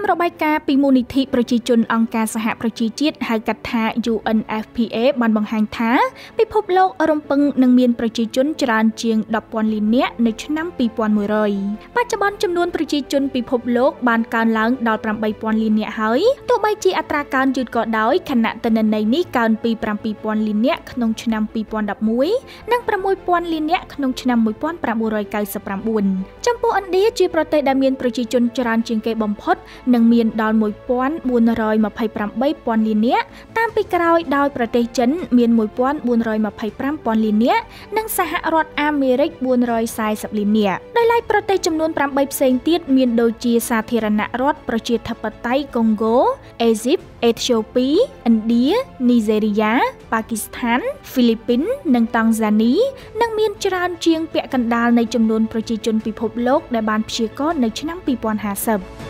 របាយការណ៍ពីមូលនិធិប្រជាជនអង្គការសហប្រជាជាតិហៅកាត់ថា UNFPA បានបង្ហាញថាពិភពលោករំពឹងនឹងមានប្រជាជនច្រើនជាង 10,000 លាននាក់នៅឆ្នាំ 2100 បច្ចុប្បន្នចំនួនប្រជាជនពិភពលោកបានកើនឡើងដល់ 8,000 លាននាក់ហើយទោះបីជាអត្រាកើនយឺតក៏ដោយខណៈទិន្នន័យនេះកើនពី 7,000 លាននាក់ក្នុងឆ្នាំ 2011 និង 6,000 លាននាក់ក្នុងឆ្នាំ 1999 ចំពោះឥណ្ឌាជាប្រទេសដែលមានប្រជាជនច្រើនជាងគេបំផុតនឹងមានដល់ 1,428,000 លាននាក់តាមពីក្រោយដោយប្រទេសចិនមាន 1,425,000 លាននាក់និងសហរដ្ឋអាមេរិក 440 លាននាក់ដោយឡែកប្រទេសចំនួន 8 ផ្សេងទៀតមានដូចជាសាធារណរដ្ឋប្រជាធិបតេយ្យកុងហ្គោ អេស៊ីប អេធ្យូពី ឥណ្ឌា នីហ្សេរីយ៉ា ប៉ាគីស្ថាន ហ្វីលីពីន និងតង់ហ្សានីនឹងមានច្រើនជាងពាក់កណ្ដាលនៃចំនួនប្រជាជនពិភពលោកដែលបានព្យាករណ៍នៅឆ្នាំ 2050